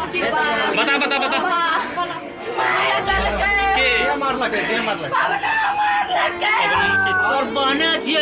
बता बता बता के मारला और बहने छिए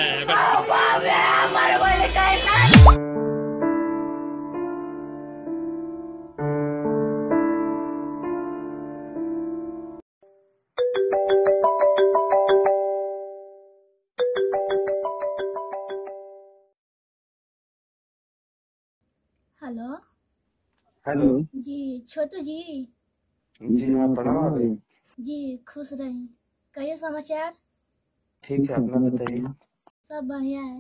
हेलो हेलो जी, छोटू जी। जी हाँ, प्रणाम भाई। जी खुश रही। कहिए समाचार। ठीक है, अपना बताइए। सब बढ़िया है।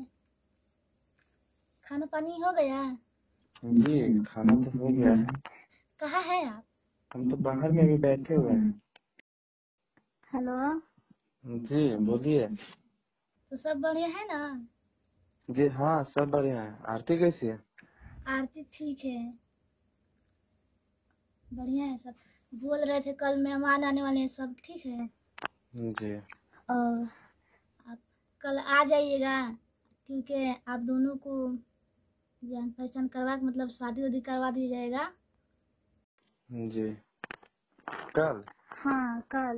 खाना पानी हो गया। जी खाना तो हो गया है। कहाँ है आप। हम तो बाहर में भी बैठे हुए हैं। हेलो जी बोलिए। तो सब बढ़िया है ना। जी हाँ, सब बढ़िया है। आरती कैसी है। आरती ठीक है, बढ़िया है सब। बोल रहे थे कल मेहमान आने वाले हैं, सब ठीक है। जी और आप कल आ जाइएगा, क्योंकि आप दोनों को जान पहचान करवा के मतलब शादी वादी करवा दी जाएगा। जी कल। हाँ कल।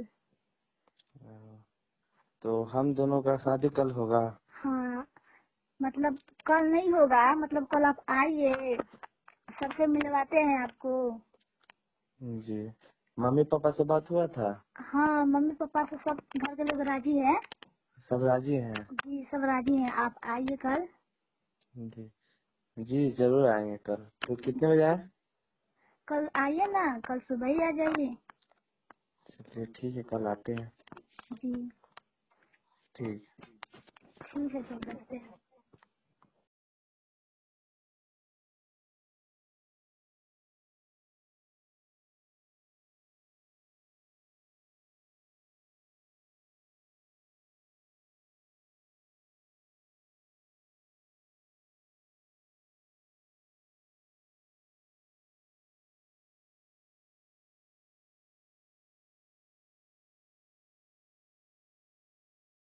तो हम दोनों का शादी कल होगा। हाँ मतलब कल नहीं होगा, मतलब कल आप आइए, सबसे मिलवाते हैं आपको। जी मम्मी पापा से बात हुआ था। हाँ मम्मी पापा से सब घर के लोग राजी हैं। सब राजी हैं। जी सब राजी हैं, आप आइए कल। जी जी जरूर आएंगे कल। तो कितने बजे आए। कल आइए ना, कल सुबह ही आ जाइए। चलिए ठीक है, कल आते हैं। जी ठीक। ठीक है, सब रखते हैं।